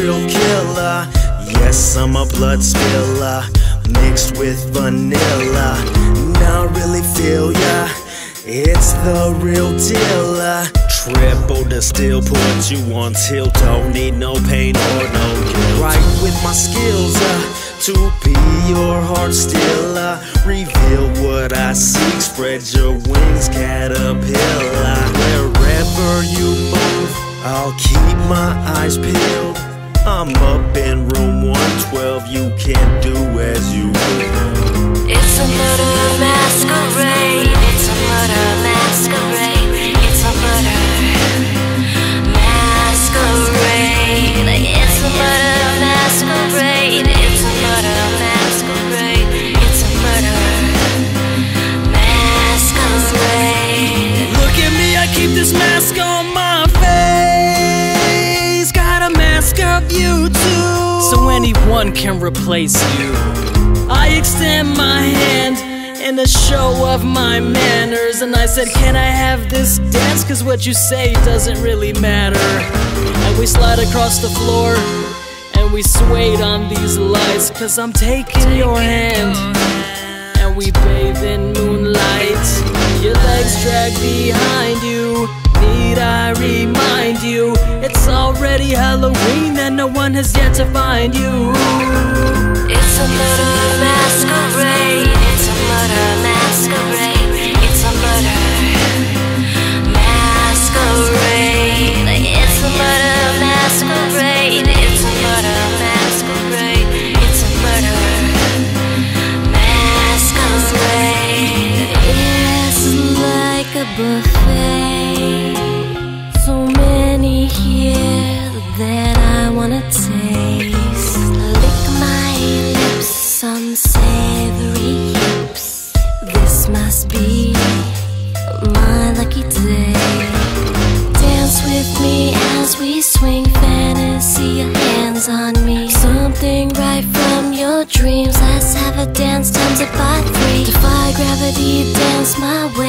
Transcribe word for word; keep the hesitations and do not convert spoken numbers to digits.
serial killer. Yes, I'm a blood spiller, mixed with vanilla. Now I really feel ya, it's the real deal. uh. Triple distill, put you on tilt. Don't need no pain or no guilt. Right with my skills uh, to be your heart stiller. Reveal what I seek, spread your wings, caterpillar. Wherever you move, I'll keep my eyes peeled. I'm up in room one twelve, you can't do as you will. It's a murder masquerade. It's a murder masquerade. It's a murder masquerade. It's a murder masquerade. It's a murder masquerade. It's a murder masquerade. Look at me, I keep this mask on my face. Got a mask of you too, so anyone can replace you. I extend my hand in a show of my manners, and I said, can I have this dance? Cause what you say doesn't really matter. And we slide across the floor, and we swayed on these lights. Cause I'm taking your hand, and we bathe in moonlight. Your legs drag behind you. Need I remind you, it's already Halloween and no one has yet to find you. It's a murder masquerade. It's a murder masquerade. It's a murder masquerade. It's a murder masquerade. It's a murder masquerade. It's a murder masquerade. It's like a buffet, so many here that I wanna taste. Lick my lips on savory hips. This must be my lucky day. Dance with me as we swing fantasy, your hands on me. Something right from your dreams. Let's have a dance times it by three. Defy gravity, dance my way.